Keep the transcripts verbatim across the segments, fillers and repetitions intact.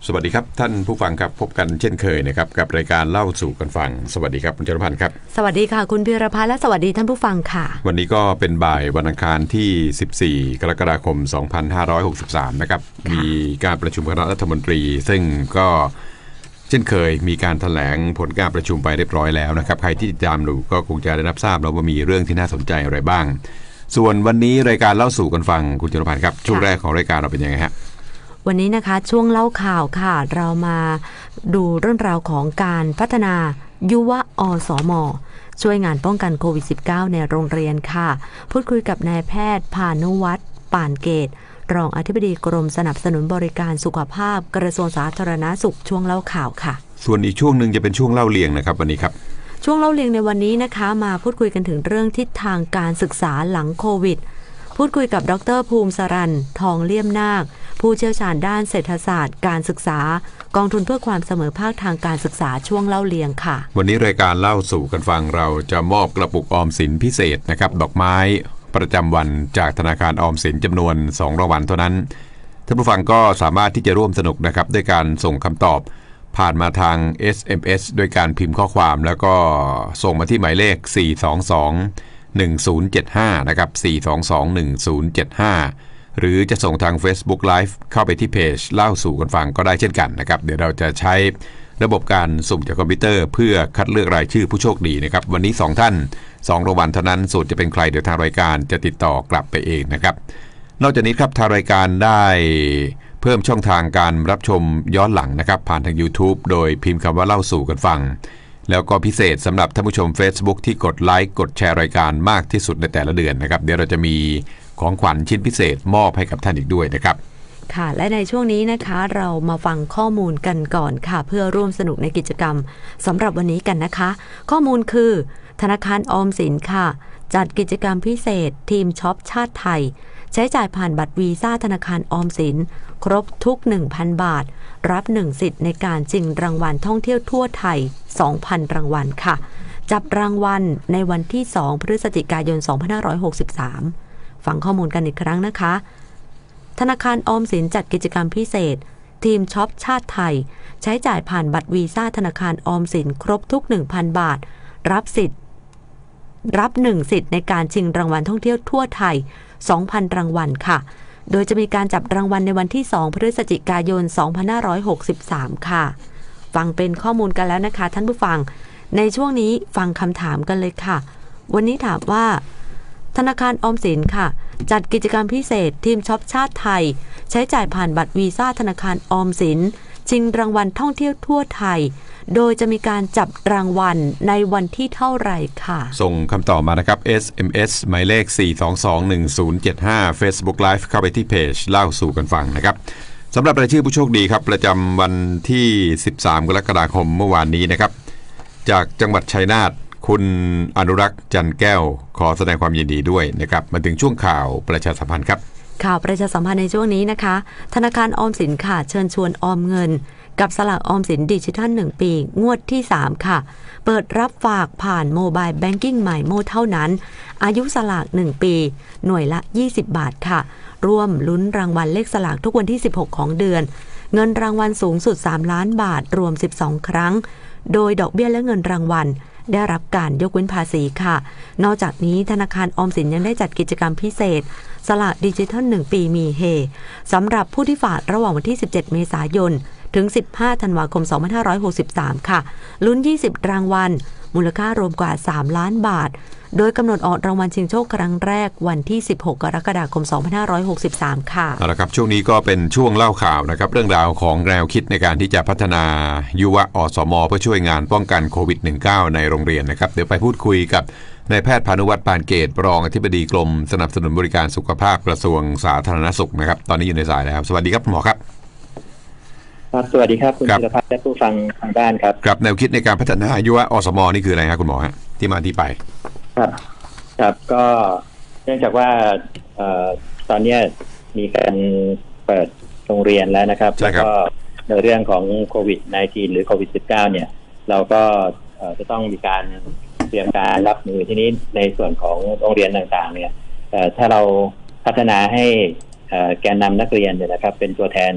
สวัสดีครับท่านผู้ฟังครับพบกันเช่นเคยนะครับกับรายการเล่าสู่กันฟังสวัสดีครับคุณจรพันธ์ครับสวัสดีค่ะคุณพีรพัฒน์และสวัสดีท่านผู้ฟังค่ะวันนี้ก็เป็นบ่ายวันอังคารที่สิบสี่กรกฎาคมสองพันห้าร้อยหกสิบสามนะครับมีการประชุมคณะรัฐมนตรีซึ่งก็เช่นเคยมีการแถลงผลการประชุมไปเรียบร้อยแล้วนะครับใครที่ติดตามดูก็คงจะได้รับทราบแล้วว่ามีเรื่องที่น่าสนใจอะไรบ้างส่วนวันนี้รายการเล่าสู่กันฟังคุณจรพันธ์ครับช่วงแรกของรายการเราเป็นยังไงฮะวันนี้นะคะช่วงเล่าข่าวค่ะเรามาดูเรื่องราวของการพัฒนายุวอสม.ช่วยงานป้องกันโควิด สิบเก้า ในโรงเรียนค่ะพูดคุยกับนายแพทย์พานุวัฒน์ป่านเกตรองอธิบดีกรมสนับสนุนบริการสุขภาพกระทรวงสาธารณสุขช่วงเล่าข่าวค่ะส่วนอีกช่วงหนึ่งจะเป็นช่วงเล่าเรียงนะครับวันนี้ครับช่วงเล่าเรียงในวันนี้นะคะมาพูดคุยกันถึงเรื่องทิศทางการศึกษาหลังโควิดพูดคุยกับดร.ภูมิสรัญทองเลี่ยมนาคผู้เชี่ยวชาญด้านเศรษฐศาสตร์การศึกษากองทุนเพื่อความเสมอภาคทางการศึกษาช่วงเล่าเรียงค่ะวันนี้รายการเล่าสู่กันฟังเราจะมอบกระปุกออมสินพิเศษนะครับดอกไม้ประจำวันจากธนาคารออมสินจำนวนสองรางวัลเท่านั้นท่านผู้ฟังก็สามารถที่จะร่วมสนุกนะครับด้วยการส่งคำตอบผ่านมาทาง เอส เอ็ม เอส ด้วยการพิมพ์ข้อความแล้วก็ส่งมาที่หมายเลขสี่ สอง สอง หนึ่ง ศูนย์ เจ็ด ห้านะครับสี่ สอง สอง หนึ่ง ศูนย์ เจ็ด ห้าหรือจะส่งทาง Facebook Live เข้าไปที่เพจเล่าสู่กันฟังก็ได้เช่นกันนะครับเดี๋ยวเราจะใช้ระบบการสุ่มจากคอมพิวเตอร์เพื่อคัดเลือกรายชื่อผู้โชคดีนะครับวันนี้สองท่านสองรางวัลเท่านั้นส่วนจะเป็นใครเดี๋ยวทางรายการจะติดต่อกลับไปเองนะครับนอกจากนี้ครับทางรายการได้เพิ่มช่องทางการรับชมย้อนหลังนะครับผ่านทาง YouTube โดยพิมพ์คำว่าเล่าสู่กันฟังแล้วก็พิเศษสำหรับท่านผู้ชม Facebook ที่กดไลค์กดแชร์รายการมากที่สุดในแต่ละเดือนนะครับเดี๋ยวเราจะมีของขวัญชิ้นพิเศษมอบให้กับท่านอีกด้วยนะครับค่ะและในช่วงนี้นะคะเรามาฟังข้อมูลกันก่อนค่ะเพื่อร่วมสนุกในกิจกรรมสำหรับวันนี้กันนะคะข้อมูลคือธนาคารออมสินค่ะจัดกิจกรรมพิเศษทีมช็อปชาติไทยใช้จ่ายผ่านบัตรวีซ่าธนาคารออมสินครบทุก หนึ่งพัน บาทรับหนึ่งสิทธิ์ในการชิงรางวัลท่องเที่ยวทั่วไทย สองพัน รางวัลค่ะจับรางวัลในวันที่สองพฤศจิกายนสองพันห้าร้อยหกสิบสามฟังข้อมูลกันอีกครั้งนะคะธนาคารออมสินจัดกิจกรรมพิเศษทีมช็อปชาติไทยใช้จ่ายผ่านบัตรวีซ่าธนาคารออมสินครบทุก หนึ่งพัน บาทรับสิทธิ์รับหนึ่งสิทธิ์ในการชิงรางวัลท่องเที่ยวทั่วไทย สองพัน รางวัลค่ะโดยจะมีการจับรางวัลในวันที่สองพฤศจิกายนสองพันห้าร้อยหกสิบสามค่ะฟังเป็นข้อมูลกันแล้วนะคะท่านผู้ฟังในช่วงนี้ฟังคำถามกันเลยค่ะวันนี้ถามว่าธนาคารออมสินค่ะจัดกิจกรรมพิเศษทีมช็อปชาติไทยใช้จ่ายผ่านบัตรวีซ่าธนาคารออมสินชิงรางวัลท่องเที่ยวทั่วไทยโดยจะมีการจับรางวัลในวันที่เท่าไหร่ค่ะส่งคำตอบมานะครับ เอส เอ็ม เอส หมายเลขสี่ สอง สอง หนึ่ง ศูนย์ เจ็ด ห้า Facebook Live เข้าไปที่เพจเล่าสู่กันฟังนะครับสำหรับรายชื่อผู้โชคดีครับประจำวันที่สิบสามกรกฎาคมเมื่อวานนี้นะครับจากจังหวัดชัยนาทคุณอนุรักษ์จันแก้วขอแสดงความยินดีด้วยนะครับมาถึงช่วงข่าวประชาสัมพันธ์ครับข่าวประชาสัมพันธ์ในช่วงนี้นะคะธนาคารออมสินค่ะเชิญชวนออมเงินกับสลากออมสินดิจิทัลหนึ่งปีงวดที่สามค่ะเปิดรับฝากผ่านโมบายแบงกิ้งใหม่โมเท่านั้นอายุสลากหนึ่งปีหน่วยละยี่สิบบาทค่ะร่วมลุ้นรางวัลเลขสลากทุกวันที่สิบหกของเดือนเงินรางวัลสูงสุดสามล้านบาทรวมสิบสองครั้งโดยดอกเบี้ยและเงินรางวัลได้รับการยกเว้นภาษีค่ะนอกจากนี้ธนาคารออมสินยังได้จัดกิจกรรมพิเศษสลากดิจิทัลหนึ่งปีมีเฮสำหรับผู้ที่ฝากระหว่างวันที่สิบเจ็ดเมษายนถึงสิบห้าธันวาคมสองพันห้าร้อยหกสิบสามค่ะลุ้นยี่สิบรางวัลมูลค่ารวมกว่าสามล้านบาทโดยกำหนดออกรางวัลชิงโชคครั้งแรกวันที่สิบหกกรกฎาคมสองพันห้าร้อยหกสิบสามค่ะเอาละครับช่วงนี้ก็เป็นช่วงเล่าข่าวนะครับเรื่องราวของแนวคิดในการที่จะพัฒนายุวอสม.เพื่อช่วยงานป้องกันโควิด สิบเก้า ในโรงเรียนนะครับเดี๋ยวไปพูดคุยกับนายแพทย์พานุวัฒน์ปานเกตรองอธิบดีกรมสนับสนุนบริการสุขภาพกระทรวงสาธารณสุขนะครับตอนนี้อยู่ในสายแล้วสวัสดีครับหมอครับครับสวัสดีครับคุณธีรพัฒน์และผู้ฟังทางบ้านครับครับแนวคิดในการพัฒนายุวอสม.นี่คืออะไรครับคุณหมอฮะที่มาที่ไปครับครับก็เนื่องจากว่าตอนนี้มีการเปิดโรงเรียนแล้วนะครับแล้วก็ในเรื่องของโควิด สิบเก้า หรือโควิด สิบเก้า เนี่ยเราก็จะต้องมีการเตรียมการรับมือที่นี้ในส่วนของโรงเรียนต่างๆเนี่ยถ้าเราพัฒนาให้แกนนำนักเรียนเนี่ยนะครับเป็นตัวแทน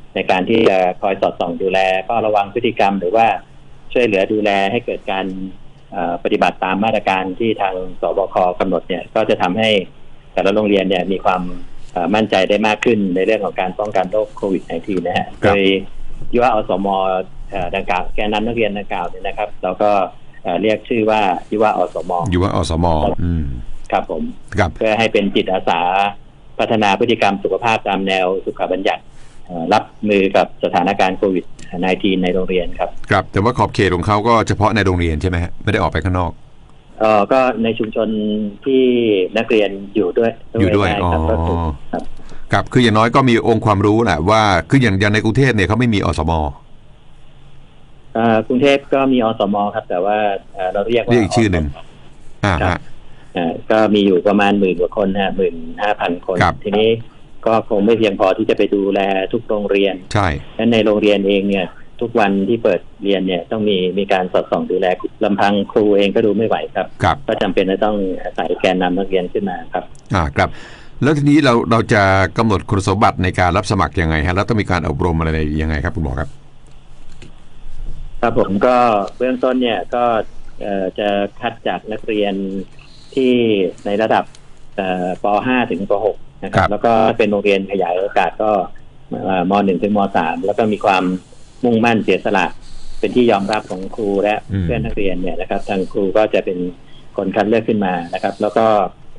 ในการที่จะคอยสอดส่องดูแลก็ระวังพฤติกรรมหรือว่าช่วยเหลือดูแลให้เกิดการปฏิบัติตามมาตรการที่ทางสบคกำหนดเนี่ยก็จะทำให้แต่ละโรงเรียนเนี่ยมีความมั่นใจได้มากขึ้นในเรื่องของการป้องกันโรคโควิด สิบเก้า นะฮะโดยยุวอสมดังกล่าวแกนนำนักเรียนดังกล่าวเนี่ยนะครับเราก็เรียกชื่อว่ายุวอสมยุวอสมอืมครับผมเพื่อให้เป็นจิตอาสาพัฒนาพฤติกรรมสุขภาพตามแนวสุขบัญญัติรับมือกับสถานการณ์โควิด สิบเก้า ในโรงเรียนครับครับแต่ว่าขอบเขตของเขาก็เฉพาะในโรงเรียนใช่ไหมฮะไม่ได้ออกไปข้างนอกเออก็ในชุมชนที่นักเรียนอยู่ด้วยอยู่ด้วยอ๋อครับครับคืออย่างน้อยก็มีองค์ความรู้แหละว่าคืออย่างอย่างในกรุงเทพเนี่ยเขาไม่มีอสมกรุงเทพก็มีอสมครับแต่ว่าเราเรียกว่าเรียกอีกชื่อหนึ่งอ่าฮะก็มีอยู่ประมาณหมื่นกว่าคนฮะหมื่นห้าพันคนทีนี้ก็คงไม่เพียงพอที่จะไปดูแลทุกโรงเรียนใช่และในโรงเรียนเองเนี่ยทุกวันที่เปิดเรียนเนี่ยต้องมีมีการสอดส่องดูแลลำพังครูเองก็ดูไม่ไหวครับก็จำเป็นจะต้องอาศัยแกนนำนักเรียนขึ้นมาครับอ่าครับแล้วทีนี้เราเราจะกำหนดคุณสมบัติในการรับสมัครยังไงฮะแล้วต้องมีการอบรมอะไรยังไงครับคุณหมอครับครับผมก็เบื้องต้นเนี่ยก็จะคัดจากนักเรียนที่ในระดับป ห้า ถึงป หก นะครับแล้วก็เป็นโรงเรียนขยายโอกาสก็ม หนึ่ง ถึงม สาม แล้วก็มีความมุ่งมั่นเสียสละเป็นที่ยอมรับของครูและเพื่อนนักเรียนเนี่ยนะครับทางครูก็จะเป็นคนคัดเลือกขึ้นมานะครับแล้วก็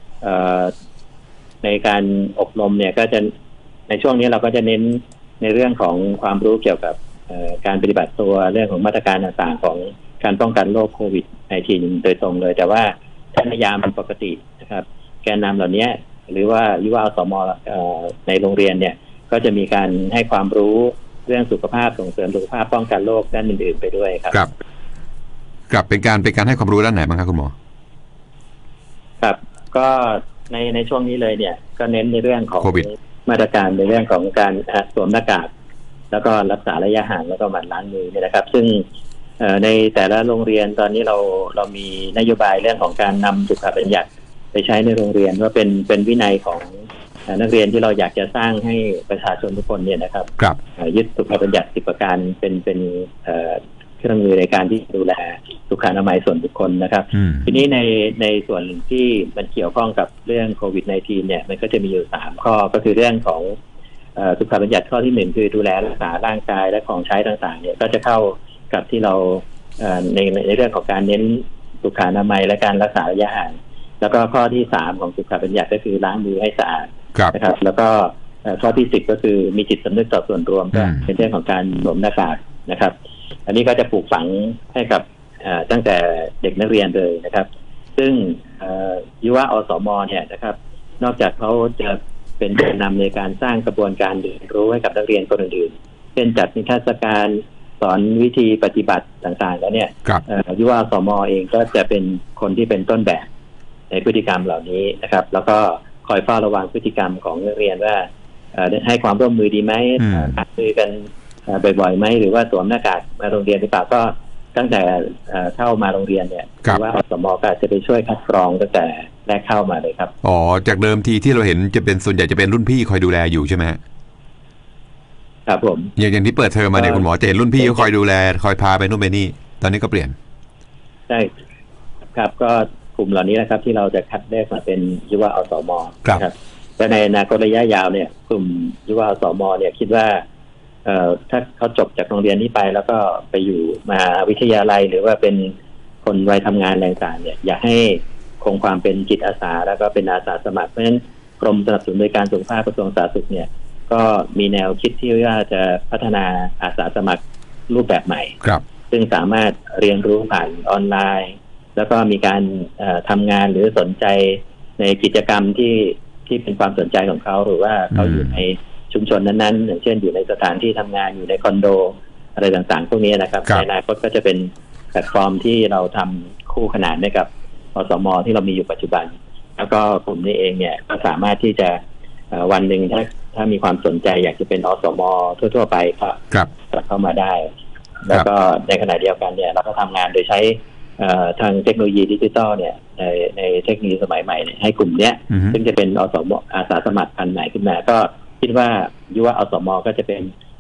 ในการอบรมเนี่ยก็จะในช่วงนี้เราก็จะเน้นในเรื่องของความรู้เกี่ยวกับการปฏิบัติตัวเรื่องของมาตรการต่างๆของการป้องกันโรคโควิด สิบเก้า โดยตรงเลยแต่ว่าถ้าในยามปกตินะครับแกนนำเหล่านี้หรือว่ายุวอสมในโรงเรียนเนี่ยก็จะมีการให้ความรู้เรื่องสุขภาพส่งเสริมสุขภาพป้องกันโรคด้านอื่นๆไปด้วยครับครับครับเป็นการเป็นการให้ความรู้ด้านไหนบ้างครับคุณหมอครับก็ในในช่วงนี้เลยเนี่ยก็เน้นในเรื่องของมาตรการในเรื่องของการสวมหน้ากากแล้วก็รักษาระยะห่างแล้วก็หมั่นล้างมือเนี่ยนะครับซึ่งในแต่ละโรงเรียนตอนนี้เราเรามีนโยบายเรื่องของการนำสุขบัญญัติไปใช้ในโรงเรียนว่าเป็นเป็นวินัยของนักเรียนที่เราอยากจะสร้างให้ประชาชนทุกคนเนี่ยนะครับยึดสุขบัญญัติสิบประการเป็นเป็นเครื่องมือในการที่ดูแลสุขอนามัยส่วนบุคคลนะครับทีนี้ในในส่วนที่มันเกี่ยวข้องกับเรื่องโควิด สิบเก้า เนี่ยมันก็จะมีอยู่สามข้อก็คือเรื่องของสุขบัญญัติข้อที่หนึ่งคือดูแลรักษาร่างกายและของใช้ต่างๆเนี่ยก็จะเข้ากับที่เราในในเรื่องของการเน้นสุขอนามัยและการรักษาระยะห่างแล้วก็ข้อที่สามของสุขบัญญัติก็คือล้างมือให้สะอาดนะครับแล้วก็ข้อที่สิบก็คือมีจิตสำนึกต่อส่วนรวมก็เป็นเรื่องของการสวมหน้ากากนะครับอันนี้ก็จะปลูกฝังให้กับตั้งแต่เด็กนักเรียนเลยนะครับซึ่งยุวอสมเนี่ยนะครับนอกจากเขาจะเป็นแกนนำในการสร้างกระบวนการเรียนรู้ให้กับนักเรียนคนอื่นๆเช่นจัดนิทรรศการสอนวิธีปฏิบัติต่างๆแล้วเนี่ยยุวอสมเองก็จะเป็นคนที่เป็นต้นแบบในพฤติกรรมเหล่านี้นะครับแล้วก็คอยเฝ้าระวังพฤติกรรมของนักเรียนว่าให้ความร่วมมือดีไหมหัดมือกันบ่อยๆไหมหรือว่าสวมหน้ากากมาโรงเรียนหรือเปล่าก็ตั้งแต่เข้ามาโรงเรียนเนี่ยว่าอสมก็จะไปช่วยคัดกรองตั้งแต่แรกเข้ามาเลยครับอ๋อจากเดิมทีที่เราเห็นจะเป็นส่วนใหญ่จะเป็นรุ่นพี่คอยดูแลอยู่ใช่ไหมครับผมอย่างอย่างที่เปิดเทอมมาเนี่ยคุณหมอจะเห็นรุ่นพี่ก็คอยดูแลคอยพาไปนู่นไปนี่ตอนนี้ก็เปลี่ยนใช่ครับก็กลุ่มเหล่านี้นะครับที่เราจะคัดเลือกมาเป็นยุวอสมครับและในอนาคตระยะยาวเนี่ยกลุ่มยุวอสมเนี่ยคิดว่าเอ่อถ้าเขาจบจากโรงเรียนนี้ไปแล้วก็ไปอยู่มหาวิทยาลัยหรือว่าเป็นคนวัยทำงานอะไรต่างๆเนี่ยอยากให้คงความเป็นจิตอาสาแล้วก็เป็นอาสาสมัครเพราะฉะนั้นกรมสนับสนุนบริการสุขภาพกระทรวงสาธารณสุขเนี่ยก็มีแนวคิดที่ว่าจะพัฒนาอาสาสมัครรูปแบบใหม่ครับซึ่งสามารถเรียนรู้ผ่านออนไลน์แล้วก็มีการทำงานหรือสนใจในกิจกรรมที่ที่เป็นความสนใจของเขาหรือว่าเขาอยู่ในชุมชนนั้นๆอย่างเช่นอยู่ในสถานที่ทำงานอยู่ในคอนโดอะไรต่างๆพวกนี้นะครับในอนาคตก็จะเป็นแพลตฟอร์มที่เราทำคู่ขนานให้กับอสมที่เรามีอยู่ปัจจุบันแล้วก็กลุ่มนี้เองเนี่ยก็สามารถที่จะวันหนึ่งถ้าถ้ามีความสนใจอยากจะเป็นอสมทั่วๆไปก็กลับเข้ามาได้แล้วก็ในขณะเดียวกันเนี่ยเราก็ทำงานโดยใช้ทางเทคโนโลยีดิจิทัลเนี่ยในในเทคโนโลยีสมัยใหม่เนี่ยให้กลุ่มเนี้ยซึ่งจะเป็นอสมอาสาสมัครพันธุ์ใหม่ขึ้นมาก็คิดว่ายุวอสมก็จะเป็น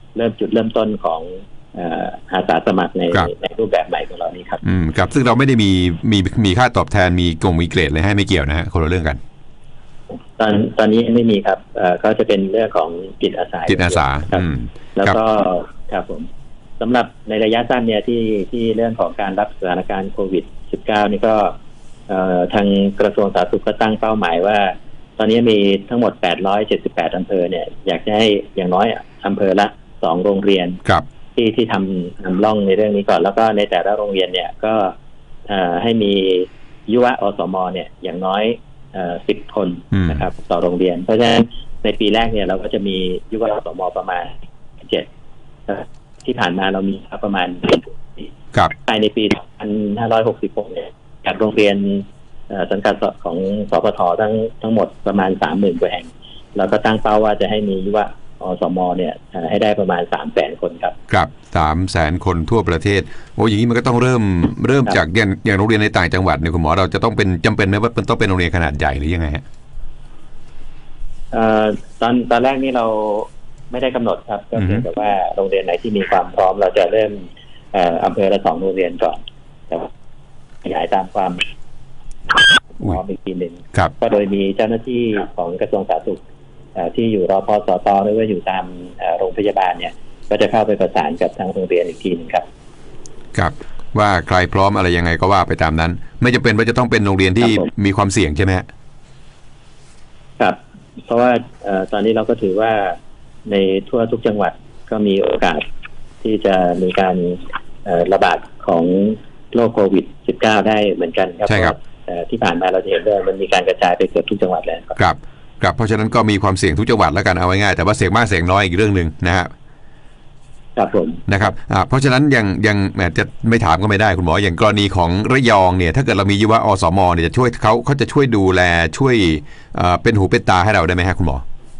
เริ่มจุดเริ่มต้นของอาสาสมัครในในรูปแบบใหม่ของเรานี้ครับอืมครับซึ่งเราไม่ได้มีมีมีค่าตอบแทนมีกงมีเกรดเลยให้ไม่เกี่ยวนะฮะคนละเรื่องกันตอนตอนนี้ไม่มีครับเอ่อก็จะเป็นเรื่องของจิตอาสาจิตอาสาครับแล้วก็ครับผมสำหรับในระยะสั้นเนี่ยที่ที่เรื่องของการรับสถานการณ์โควิด สิบเก้า นี่ก็เอ่อทางกระทรวงสาธารณสุขก็ตั้งเป้าหมายว่าตอนนี้มีทั้งหมดแปดร้อยเจ็ดสิบแปดอำเภอเนี่ยอยากจะให้อย่างน้อยอำเภอละสองโรงเรียนที่ที่ทำทำร่องในเรื่องนี้ก่อนแล้วก็ในแต่ละโรงเรียนเนี่ยก็ให้มียุวอสมเนี่ยอย่างน้อยสิบคนนะครับต่อโรงเรียนเพราะฉะนั้นในปีแรกเนี่ยเราก็จะมียุวอสมประมาณเจ็ดที่ผ่านมาเรามีประมาณภายในปีสองพันห้าร้อยหกสิบหกเนี่ยจากโรงเรียนสังกัดของสปททั้งทั้งหมดประมาณสามหมื่นกว่าแห่งเราก็ตั้งเป้าว่าจะให้มียุวอสมเนี่ยให้ได้ประมาณสามแสนคนครับครับสามแสนคนทั่วประเทศโอ้อย่างนี้มันก็ต้องเริ่มเริ่มจากอย่างอย่างโรงเรียนในต่างจังหวัดเนี่ยคุณหมอเราจะต้องเป็นจำเป็นไหมว่าต้องเป็นโรงเรียนขนาดใหญ่หรือยังไงฮะเอ่อตอนตอนแรกนี่เราไม่ได้กำหนดครับก็เพียงแต่ว่าโรงเรียนไหนที่มีความพร้อมเราจะเริ่มเอ่ออำเภอละสองโรงเรียนก่อนแต่ขยายตามความพร้อมอีกทีหนึ่งก็โดยมีเจ้าหน้าที่ของกระทรวงสาธารณสุขที่อยู่รพสตหรือว่าอยู่ตามโรงพยาบาลเนี่ยก็จะเข้าไปประสานกับทางโรงเรียนอีกทีนึงครับครับว่าใครพร้อมอะไรยังไงก็ว่าไปตามนั้นไม่จำเป็นว่าจะต้องเป็นโรงเรียนที่มีความเสี่ยงใช่ไหมครับเพราะว่าตอนนี้เราก็ถือว่าในทั่วทุกจังหวัดก็มีโอกาสที่จะมีการระบาดของโรคโควิด สิบเก้า ได้เหมือนกันครับใช่ครับที่ผ่านมาเราเห็นว่ามันมีการกระจายไปเกือบทุกจังหวัดแล้วครับครับเพราะฉะนั้นก็มีความเสี่ยงทุกจังหวัดแล้วกันเอาไว้ง่ายแต่ว่าเสี่ยงมากเสี่ยงน้อยอีกเรื่องนึงนะฮะครับผมนะครับอ่าเพราะฉะนั้นยังยังแหมจะไม่ถามก็ไม่ได้คุณหมออย่างกรณีของระยองเนี่ยถ้าเกิดเรามียุวอสมเนี่ยจะช่วยเขาเขาจะช่วยดูแลช่วยเป็นหูเป็นตาให้เราได้ไหมฮะคุณหมอ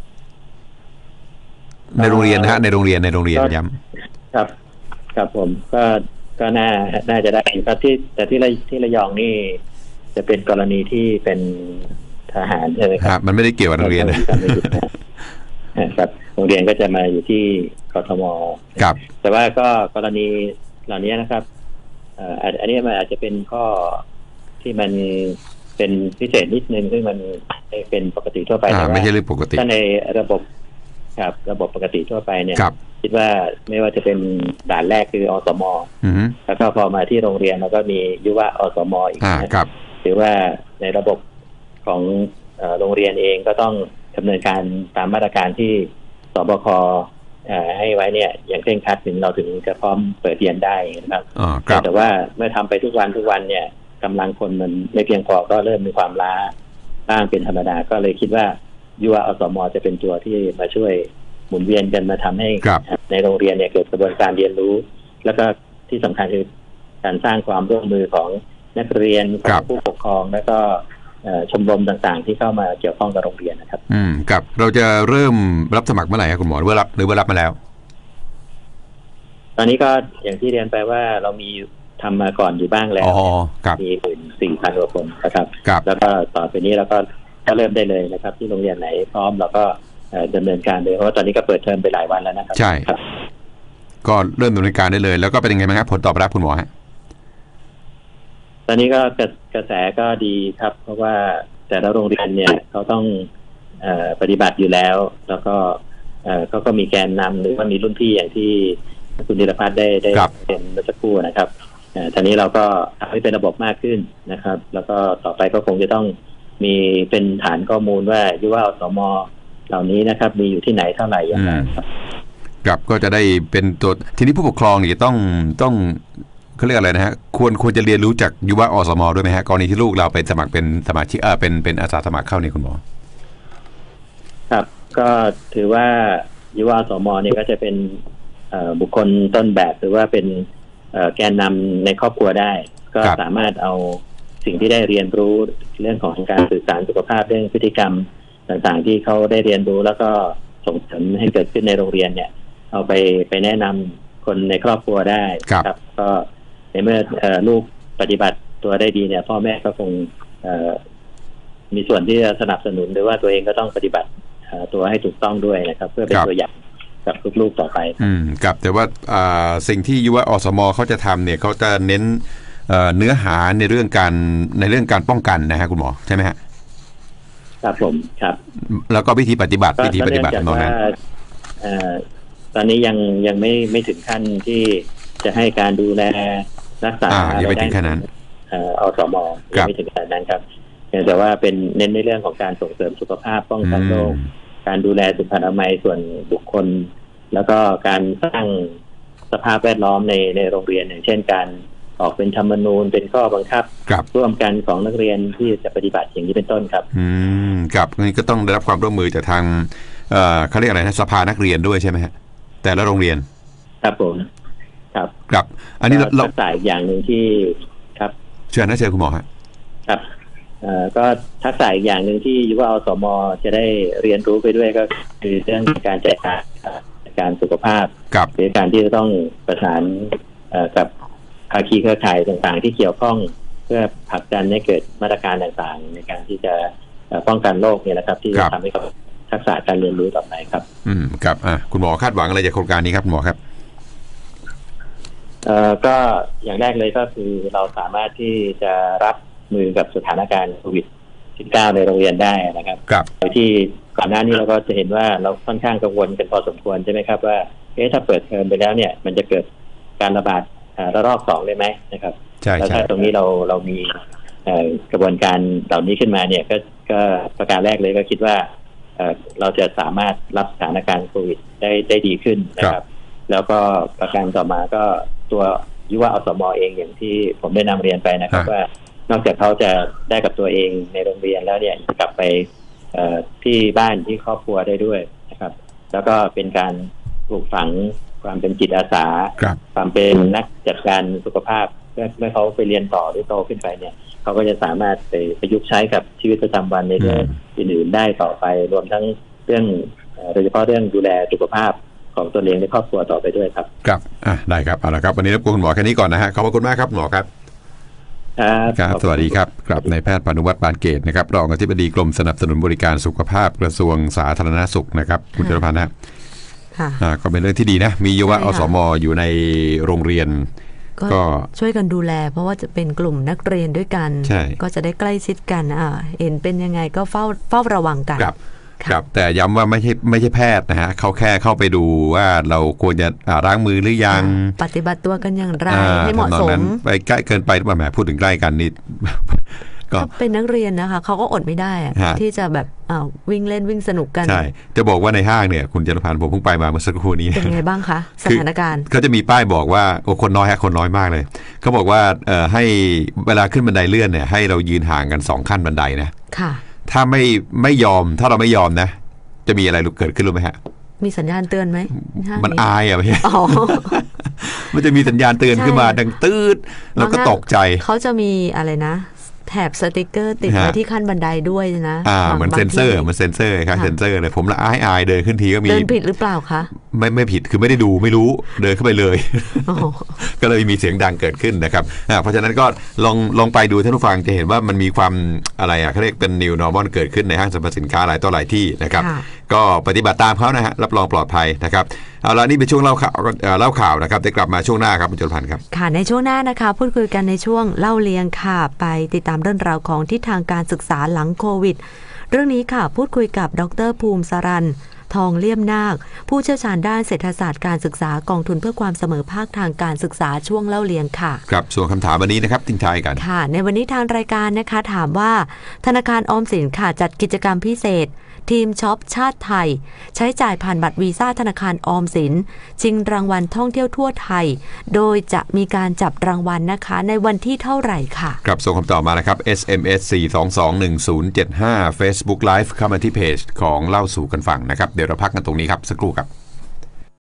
ในโรงเรียนนะฮะในโรงเรียนในโรงเรียนย้ำครับครับผมก็ก็น่าน่าจะได้ครับที่แต่ที่ระที่ระยองนี่จะเป็นกรณีที่เป็นทหารใช่ไหมครับมันไม่ได้เกี่ยวกับโรงเรียนนะครับโรงเรียนก็จะมาอยู่ที่กทมครับแต่ว่าก็กรณีเหล่านี้นะครับอันนี้มันอาจจะเป็นข้อที่มันเป็นพิเศษนิดนึงซึ่งมันเป็นปกติทั่วไปแต่ว่าไม่ใช่เรื่องปกติถ้าในระบบครับระบบปกติทั่วไปเนี่ยคิดว่าไม่ว่าจะเป็นด่านแรกคืออสมแล้วก็พอมาที่โรงเรียนเราก็มียุวอสมอีกนะครับหรือว่าในระบบของโรงเรียนเองก็ต้องดำเนินการตามมาตรการที่สบคให้ไว้เนี่ยอย่างเคร่งครัดถึงเราถึงจะพร้อมเปิดเรียนได้นะครับแต่ว่าเมื่อทำไปทุกวันทุกวันเนี่ยกำลังคนมันไม่เพียงพอก็เริ่มมีความล้าบ้างเป็นธรรมดาก็เลยคิดว่ายุวอสมจะเป็นตัวที่มาช่วยหมุนเวียนกันมาทำให้ในโรงเรียนเนี่ยเกิดกระบวนการเรียนรู้แล้วก็ที่สำคัญคือการสร้างความร่วมมือของนักเรียนของผู้ปกครองแล้วก็ชมรมต่างๆที่เข้ามาเกี่ยวข้องกับโรงเรียนนะครับอืมครับเราจะเริ่มรับสมัครเมื่อไหร่ครับคุณหมอหรือว่ารับหรือว่ารับมาแล้วตอนนี้ก็อย่างที่เรียนไปว่าเรามีทำมาก่อนอยู่บ้างแล้วมีถึงสี่พันกว่าคนนะครับแล้วก็ต่อไปนี้เราก็ก็เริ่มได้เลยนะครับที่โรงเรียนไหนพร้อมเราก็ดำเนินการเลยเพราะว่าตอนนี้ก็เปิดเทอมไปหลายวันแล้วนะครับใช่ก็เริ่มดำเนินการได้เลยแล้วก็เป็นยังไงบ้างครับผลตอบรับคุณหมอฮะตอนนี้ก็กระแสก็ดีครับเพราะว่าแต่ละโรงเรียนเนี่ยเขาต้องเอ่อปฏิบัติอยู่แล้วแล้วก็เอ่อเขาก็มีแกนนำหรือว่ามีรุ่นพี่อย่างที่คุณธีรพัฒน์ได้ได้เป็นเมื่อสักครู่นะครับเอ่อทีนี้เราก็ทำให้เป็นระบบมากขึ้นนะครับแล้วก็ต่อไปก็คงจะต้องมีเป็นฐานข้อมูลว่ายุวอสมเหล่านี้นะครับมีอยู่ที่ไหนเท่าไหร่อย่างไรครับครับก็จะได้เป็นตัวทีนี้ผู้ปกครองนี่ต้องต้องเขาเรียกอะไรนะฮะควรควรจะเรียนรู้จากยุวอสมด้วยไหมฮะกรณีที่ลูกเราเป็นสมัครเป็นสมาชิกเออเป็นเป็นอาสาสมัครเข้านี่คุณหมอครับก็ถือว่ายุวอสมเนี่ยก็จะเป็นบุคคลต้นแบบหรือว่าเป็นแกนนำในครอบครัวได้ก็สามารถเอาสิ่งที่ได้เรียนรู้เรื่องของการสื่อสารสุขภาพเรื่องพฤติกรรมต่างๆที่เขาได้เรียนรู้แล้วก็ส่งเสริมให้เกิดขึ้นในโรงเรียนเนี่ยเอาไปไปแนะนำคนในครอบครัวได้ครับก็ในเมื่อลูกปฏิบัติตัวได้ดีเนี่ยพ่อแม่ก็คงมีส่วนที่จะสนับสนุนหรือว่าตัวเองก็ต้องปฏิบัติตัวให้ถูกต้องด้วยนะครับเพื่อเป็นตัวอย่างกับลูกๆต่อไปอืมครับแต่ว่าสิ่งที่ยุวอสมเขาจะทำเนี่ยเขาจะเน้นเนื้อหาในเรื่องการในเรื่องการป้องกันนะฮะคุณหมอใช่ไหมฮะครับผมครับแล้วก็วิธีปฏิบัติวิธีปฏิบัติของนั้นตอนนี้ยังยังไม่ไม่ถึงขั้นที่จะให้การดูแลรักษายังไม่ถึงขนาดนั้นอสมยังไม่ถึงขนาดนั้นครับแต่ว่าเป็นเน้นในเรื่องของการส่งเสริมสุขภาพป้องกันโรคการดูแลสุขอนามัยส่วนบุคคลแล้วก็การสร้างสภาพแวดล้อมในในโรงเรียนอย่างเช่นการออกเป็นธรรมนูญเป็นข้อบังคับร่วมกันของนักเรียนที่จะปฏิบัติอย่างนี้เป็นต้นครับอืมครับนี่ก็ต้องได้รับความร่วมมือจากทางเอ่อเขาเรียกอะไรนะสภานักเรียนด้วยใช่ไหมฮะแต่ละโรงเรียนครับผมครับครับอันนี้เราทักษะอีกอย่างหนึ่งที่ครับเชิญนะเชิญคุณหมอครับครับเอ่อก็ทักษะอีกอย่างหนึ่งที่ยุวอสมจะได้เรียนรู้ไปด้วยก็คือเรื่องการจัดการการสุขภาพหรือการที่จะต้องประสานกับภาคีเครือข่ายต่างๆที่เกี่ยวข้องเพื่อผลักดันให้เกิดมาตรการต่างๆในการที่จะป้องกันโรคเนี่ยนะครับที่จะทำให้เขาทักษะการเรียนรู้ต่อไปครับอืมครับอ่ะคุณหมอคาดหวังอะไรจากโครงการนี้ครับหมอครับเอ่อก็อย่างแรกเลยก็คือเราสามารถที่จะรับมือกับสถานการณ์โควิด สิบเก้า ในโรงเรียนได้นะครับครับโดยที่ก่อนหน้านี้เราก็จะเห็นว่าเราค่อนข้างกังวลกันพอสมควรใช่ไหมครับว่าเอ๊ะถ้าเปิดเทอมไปแล้วเนี่ยมันจะเกิดการระบาดระลอกสองได้ไหมนะครับใช่แล้วถ้าตรงนี้เราเรามีกระบวนการเหล่านี้ขึ้นมาเนี่ยก็ก็ประการแรกเลยก็คิดว่าเราจะสามารถรับสถานการณ์โควิดได้ได้ดีขึ้นนะครับแล้วก็ประการต่อมาก็ตัวยุวอสมเองอย่างที่ผมได้นำเรียนไปนะครับว่านอกจากเขาจะได้กับตัวเองในโรงเรียนแล้วเนี่ยกลับไปที่บ้านที่ครอบครัวได้ด้วยนะครับแล้วก็เป็นการปลูกฝังความเป็นจิตอาสาความเป็นนักจัดการสุขภาพเมื่อเมื่อเขาไปเรียนต่อหรือโตขึ้นไปเนี่ยเขาก็จะสามารถไปประยุกต์ใช้กับชีวิตประจำวันในเรื่องอื่นๆได้ต่อไปรวมทั้งเรื่องโดยเฉพาะเรื่องดูแลสุขภาพของตัวเองในครอบครัวต่อไปด้วยครับครับอ่ะได้ครับเอาละครับวันนี้รบกวนคุณหมอแค่นี้ก่อนนะฮะขอบคุณมากครับหมอครับครับสวัสดีครับกลับนายแพทย์พานุวัฒน์ปานเกตนะครับรองอธิบดีกรมสนับสนุนบริการสุขภาพกระทรวงสาธารณสุขนะครับคุณจรพันธ์นะก็เป็นเรื่องที่ดีนะมียุวอสมอยู่ในโรงเรียนก็ช่วยกันดูแลเพราะว่าจะเป็นกลุ่มนักเรียนด้วยกันก็จะได้ใกล้ชิดกันอ่าเห็นเป็นยังไงก็เฝ้าเฝ้าระวังกันครับครับแต่ย้ำว่าไม่ใช่ไม่ใช่แพทย์นะฮะเขาแค่เข้าไปดูว่าเราควรจะล้างมือหรือยังปฏิบัติตัวกันอย่างไรให้เหมาะสมไปใกล้เกินไปแหมพูดถึงใกล้กันนี่ก็เป็นนักเรียนนะคะเขาก็อดไม่ได้ที่จะแบบวิ่งเล่นวิ่งสนุกกันใช่จะบอกว่าในห้างเนี่ยคุณจรพันธ์ผมเพิ่งไปมาเมื่อสักครู่นี้เป็นไงบ้างคะสถานการณ์เขาจะมีป้ายบอกว่าโอ้คนน้อยฮะคนน้อยมากเลยเขาบอกว่าให้เวลาขึ้นบันไดเลื่อนเนี่ยให้เรายืนห่างกันสองขั้นบันไดนะค่ะถ้าไม่ไม่ยอมถ้าเราไม่ยอมนะจะมีอะไรเกิดขึ้นรู้ไหมฮะมีสัญญาณเตือนไหมมันอายอ่ะพี่มันจะมีสัญญาณเตือนขึ้นมาดังตืดแล้วก็ตกใจเขาจะมีอะไรนะแถบสติกเกอร์ติดไว้ที่ขั้นบันไดด้วยนะอ่าเหมือนเซ็นเซอร์เหมือนเซ็นเซอร์ครับเซ็นเซอร์เลยผมละอายอายเดินขึ้นทีก็มีเดินผิดหรือเปล่าคะไม่ไม่ผิดคือไม่ได้ดูไม่รู้เดินเข้าไปเลยก็เลยมีเสียงดังเกิดขึ้นนะครับเพราะฉะนั้นก็ลองลองไปดูท่านผู้ฟังจะเห็นว่ามันมีความอะไรอ่ะเขาเรียกเป็น new normal เกิดขึ้นในห้างสรรพสินค้าหลายต่อหลายที่นะครับก็ปฏิบัติตามเขานะฮะรับรองปลอดภัยนะครับเอาละนี่เป็นช่วงเล่าข่าวเล่าข่าวนะครับได้กลับมาช่วงหน้าครับคุณจรพันธ์ครับค่ะในช่วงหน้านะคะพูดคุยกันในช่วงเล่าเรียงค่ะไปติดตามเรื่องราวของทิศทางการศึกษาหลังโควิดเรื่องนี้ค่ะพูดคุยกับดร.ภูมิสรัญทองเลี่ยมนาคผู้เชี่ยวชาญด้านเศรษฐศาสตร์การศึกษากองทุนเพื่อความเสมอภาคทางการศึกษาช่วงเล่าเรียงค่ะครับส่วนคำถามวันนี้นะครับทิ้งท้ายกันค่ะในวันนี้ทางรายการนะคะถามว่าธนาคารออมสินค่ะจัดกิจกรรมพิเศษทีมช็อปชาติไทยใช้จ่ายผ่านบัตรวีซ่าธนาคารออมสินชิงรางวัลท่องเที่ยวทั่วไทยโดยจะมีการจับรางวัลนะคะในวันที่เท่าไหร่ค่ะครับส่งคำตอบมานะครับ เอส เอ็ม เอส สี่ สอง สอง หนึ่ง ศูนย์ เจ็ด ห้า Facebook Live เข้ามาที่เพจของเล่าสู่กันฟังนะครับเดี๋ยวเราพักกันตรงนี้ครับสักครู่ครับ